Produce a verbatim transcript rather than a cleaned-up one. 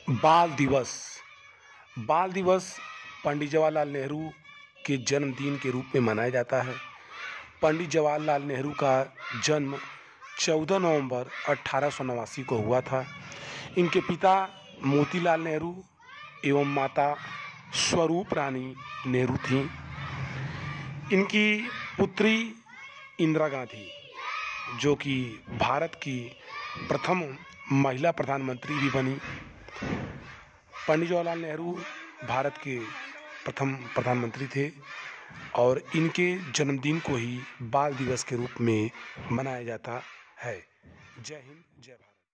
बाल दिवस बाल दिवस पंडित जवाहरलाल नेहरू के जन्मदिन के रूप में मनाया जाता है। पंडित जवाहरलाल नेहरू का जन्म चौदह नवंबर अठारह सौ नवासी को हुआ था। इनके पिता मोतीलाल नेहरू एवं माता स्वरूप रानी नेहरू थीं। इनकी पुत्री इंदिरा गांधी, जो कि भारत की प्रथम महिला प्रधानमंत्री भी बनी। पंडित जवाहरलाल नेहरू भारत के प्रथम प्रधानमंत्री थे और इनके जन्मदिन को ही बाल दिवस के रूप में मनाया जाता है। जय हिंद, जय भारत।